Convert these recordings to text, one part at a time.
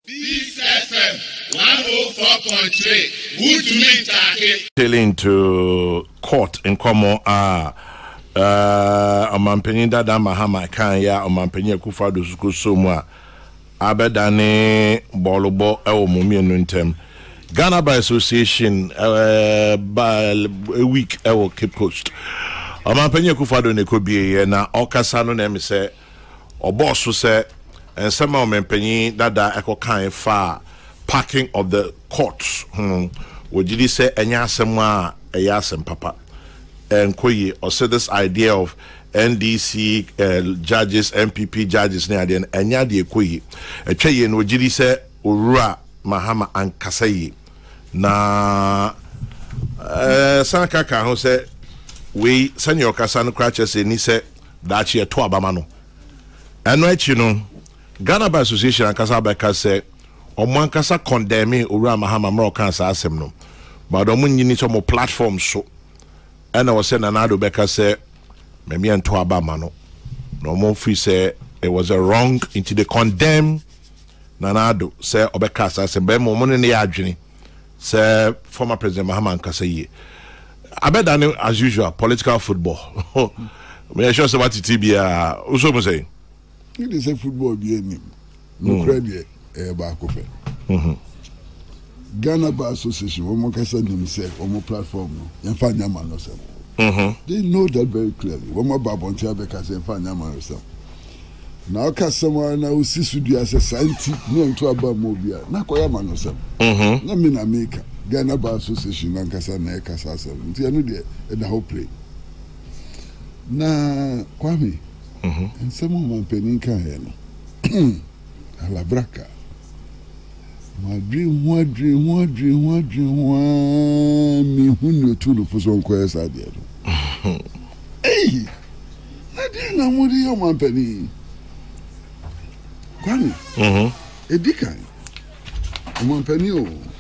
Peace FM 104.3. Who to meet Taki? Tailing to court in Como Omampeni Dada Mahama Kanya Omampeni Akufo-Addo Suku Somwa Abedane Bolobo Ewo Mumi Nuntem Ghana Bar Association by a week Ewo Cape Coast Omampeni Akufo-Addo Nekobie na Okasa no na me say Oboso say and some Omampeni Dada Eko kan fa parking of the courts would you say enya asema eyasem papa and koyi or say this idea of NDC judges MPP judges near the enya de koyi etwe no would you say Owura Mahama ankasayi na sanka ka ho say we senior kasa no kra chese ni say dachi eto abama no eno echi no Ghana Bar Association ankasa ba ka say Omankasa condemning Owura Mahama Moroccan asem no but omunyini so mo platform so and I was saying Nanado Beka say me ento abama no no mo free say it was a wrong into the condemn Nanado say obeka asem be mo ne ya adwene say former president Mahama ankasa yi abedane as usual political football me sure say what tibia uso mo say it is a football be any no credit Ghana Bar Association, one person himself, one more platform, and find your man yourself. They know that very clearly. One more Babontia because they find your man yourself. Now, someone now sees you as a scientific name to about Mobia. Now, Koyaman yourself. No, mean America. Ghana Bar Association, and Cassana, Cassasa, and the whole play. Now, Kwame, and someone Peninka, Alabraka. My dream, me who knew two for some quest idea. Hey, I didn't know what you want, Penny. Kwame, a deacon. One penny,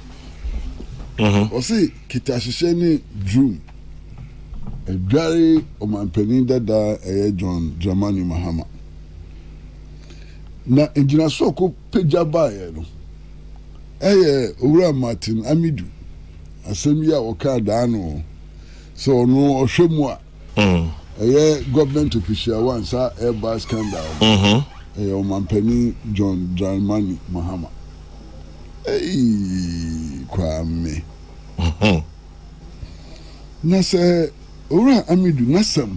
or say, Kitasheni drew a dairy of my penny that a John Dramani Mahama. Na engineer soko peja bae no Owura Martin Amidu asemi a oka da no so no ohwemu a government official one sa airbus scandal Omampani John Dramani Mahama Kwame na se Owura Amidu nasam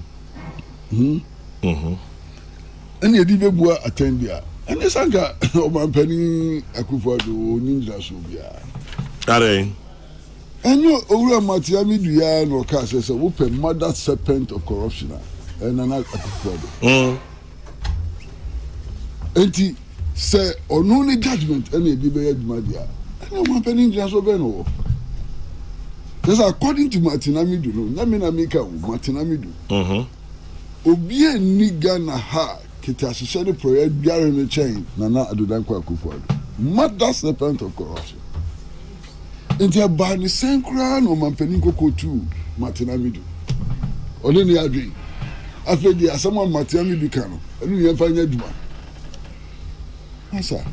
and you did be attend here. And the Sanga Omampeni Akufo-Addo Ninja Subia. Are and you Owura Matiami Duya no cast as a open mother serpent of corruption and an Akufo-Addo. And he say on only judgment any debate Madia. And Omampeni Ninja Sobeno. Because according to Martinamidu, no, Naminamika, Martinamidu. Obie niga na ha kitashisheni project biara ne chain Nana Adodankwa Akufo-Addo mother serpent of corruption nti abani senkra no Omampeni kokotu Martinamidu ole ni adwi afedi asama Martinamidu kano enu ye fanya duma asa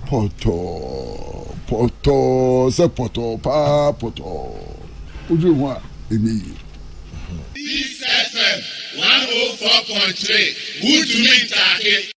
poto se poto pa poto oju ho a emi Peace FM 104.3. Who to meet Taki?